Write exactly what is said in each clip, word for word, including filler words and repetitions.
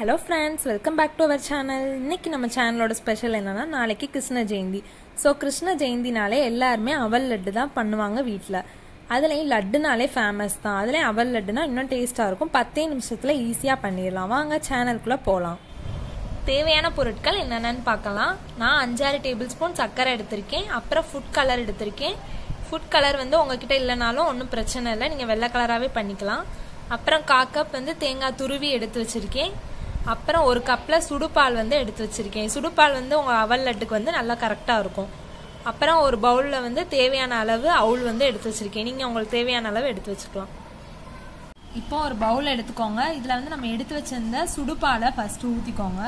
Hello friends, welcome back to our channel. இன்னைக்கு நம்ம சேனலோட ஸ்பெஷல் என்னன்னா நாளைக்கு கிருஷ்ண ஜெயந்தி. சோ கிருஷ்ண ஜெயந்தினாலே எல்லாரும் அவல் லட்டு தான் பண்ணுவாங்க வீட்ல. அதுலயும் லட்டுனாலே ஃபேமஸ் தான். அதுலயும் அவல் லட்டுனா இன்னும் டேஸ்டா இருக்கும். பத்து நிமிஷத்துல ஈஸியா பண்ணிரலாம். வாங்க சேனலுக்குள்ள போலாம். தேவையான பொருட்கள் என்னென்னன்னு பார்க்கலாம். நான் அஞ்சாறு டேபிள் ஸ்பூன் சக்கரை எடுத்திருக்கேன். அப்புறம் ஃபுட் கலர் எடுத்திருக்கேன். ஃபுட் கலர் வந்து உங்ககிட்ட இல்லைனாலும் ஒன்றும் பிரச்சனை இல்லை, நீங்க வெள்ளை கலராகவே பண்ணிக்கலாம். அப்புறம் கால் கப் வந்து தேங்காய் துருவி எடுத்து வச்சிருக்கேன். அப்புறம் ஒரு கப்ல சுடுபால் வந்து எடுத்து வச்சிருக்கேன். சுடுபால் வந்து உங்க அவல் லட்டுக்கு வந்து நல்லா கரெக்டா இருக்கும். அப்புறம் ஒரு பவுல்ல வந்து தேவையான அளவு அவுல் வந்து எடுத்து வச்சிருக்கேன். நீங்க உங்களுக்கு தேவையான அளவு எடுத்து வச்சுக்கலாம். இப்போ ஒரு பவுல் எடுத்துக்கோங்க. இதுல வந்து நம்ம எடுத்து வச்சிருந்த சுடுபாலை ஃபர்ஸ்ட் ஊத்திக்கோங்க.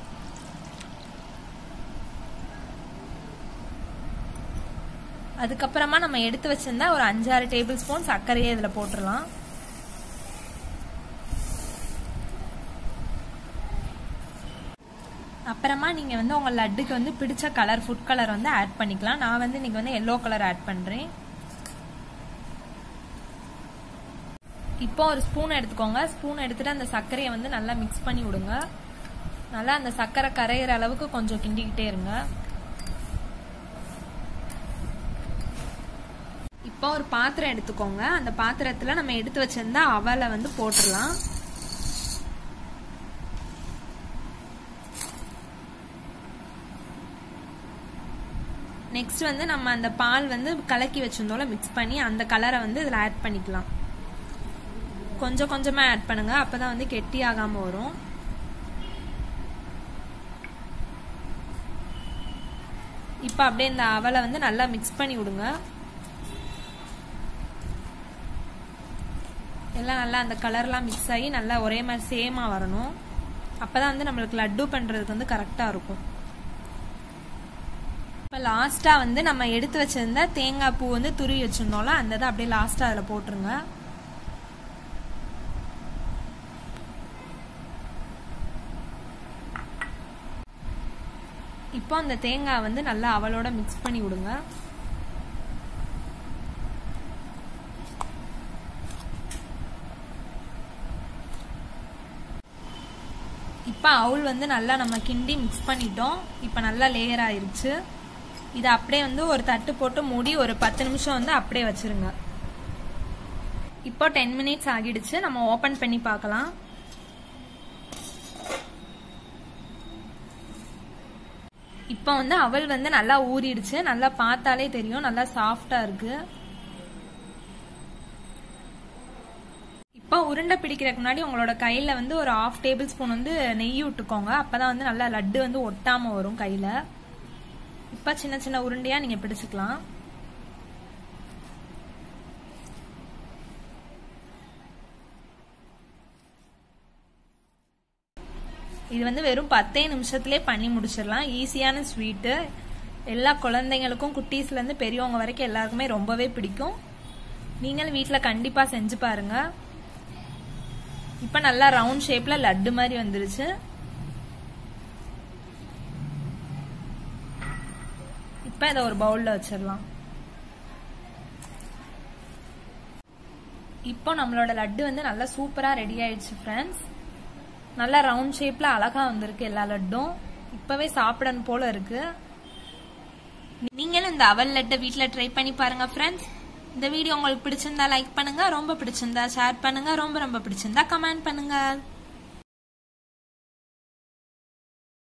அதுக்கப்புறமா நம்ம எடுத்து வச்சிருந்தா ஒரு அஞ்சாறு டேபிள் ஸ்பூன் சர்க்கரையை இதுல போட்டுடலாம். அப்புறமா நீங்க வந்து உங்க லட்டுக்கு வந்து பிடிச்ச கலர் ஃபுட் கலர் வந்து ஆட் பண்ணிக்கலாம். நான் வந்து இன்னைக்கு வந்து எல்லோ கலர் ஆட் பண்றேன். இப்போ ஒரு ஸ்பூன் எடுத்துக்கோங்க. ஸ்பூன் எடுத்துட்டு அந்த சர்க்கரையை வந்து நல்லா மிக்ஸ் பண்ணி விடுங்க. நல்லா அந்த சர்க்கரை கரையிற அளவுக்கு கொஞ்சம் கிண்டிக்கிட்டே இருங்க. இப்போ ஒரு பாத்திரம் எடுத்துக்கோங்க. அந்த பாத்திரத்துல நம்ம எடுத்து வச்சிருந்தா அவலை வந்து போட்டுடலாம். நெக்ஸ்ட் வந்து நம்ம அந்த பால் வந்து கலக்கி வச்சிருந்தோம்ல மிக்ஸ் பண்ணி அந்த கலரை வந்து இதுல ஆட் பண்ணிக்கலாம். கொஞ்சம் கொஞ்சமா ஆட் பண்ணுங்க, அப்பதான் வந்து கெட்டி ஆகாம வரும். இப்ப அப்படியே இந்த அவலை வந்து நல்லா மிக்ஸ் பண்ணி விடுங்க. எல்லாம் நல்லா அந்த கலர்லாம் மிக்ஸ் ஆகி நல்லா ஒரே மாதிரி சேமா வரணும். அப்பதான் வந்து நம்மளுக்கு லட்டு பண்றதுக்கு வந்து கரெக்டா இருக்கும். இப்போ லாஸ்டா வந்து நம்ம எடுத்து வச்சிருந்த தேங்காய் பூ வந்து துருவி வச்சிருந்தோம்ல அந்த இதை அப்படியே லாஸ்டா அதில் போட்டுருங்க. இப்போ அந்த தேங்காய் வந்து நல்லா அவளோட மிக்ஸ் பண்ணி விடுங்க. இப்போ அவுல் வந்து நல்லா நம்ம கிண்டி மிக்ஸ் பண்ணிட்டோம். இப்போ நல்லா லேயர் ஆயிருச்சு. இதை அப்படியே வந்து ஒரு தட்டு போட்டு மூடி ஒரு பத்து நிமிஷம் வந்து அப்படியே வச்சிருங்க. இப்போ டென் மினிட்ஸ் ஆகிடுச்சு. நம்ம ஓபன் பண்ணி பார்க்கலாம். இப்போ வந்து அவல் வந்து நல்லா ஊறிடுச்சு. நல்லா பார்த்தாலே தெரியும், நல்லா சாஃப்டா இருக்கு. இப்போ உருண்டை பிடிக்கிறதுக்கு முன்னாடி உங்களோட கையில வந்து ஒரு ஹாஃப் டேபிள் ஸ்பூன் வந்து நெய் விட்டுக்கோங்க. அப்பதான் வந்து நல்லா லட்டு வந்து ஒட்டாம வரும் கையில. இப்ப சின்ன சின்ன உருண்டையா நீங்க பிடிச்சுக்கலாம். இது வந்து வெறும் பத்தே நிமிஷத்திலே பண்ணி முடிச்சிடலாம். ஈஸியான ஸ்வீட்டு. எல்லா குழந்தைங்களுக்கும் குட்டீஸ்ல இருந்து பெரியவங்க வரைக்கும் எல்லாருக்குமே ரொம்பவே பிடிக்கும். நீங்களும் வீட்டுல கண்டிப்பா செஞ்சு பாருங்க. இப்ப நல்லா ரவுண்ட் ஷேப்ல லட்டு மாதிரி வந்துருச்சு. இப்ப இதை ஒரு பவுல்ல வச்சிடலாம். இப்போ நம்மளோட லட்டு வந்து நல்லா சூப்பரா ரெடி ஆயிடுச்சு ஃப்ரெண்ட்ஸ். நல்லா ரவுண்ட் ஷேப்ல அழகா வந்திருக்கு எல்லா லட்டும். இப்பவே சாப்பிடணும் போல இருக்கு. நீங்களும் இந்த அவல் லட்டை வீட்டுல ட்ரை பண்ணி பாருங்க ஃப்ரெண்ட்ஸ். இந்த வீடியோ உங்களுக்கு பிடிச்சிருந்தா லைக் பண்ணுங்க, ரொம்ப பிடிச்சிருந்தா ஷேர் பண்ணுங்க, ரொம்ப ரொம்ப பிடிச்சிருந்தா கமெண்ட் பண்ணுங்க.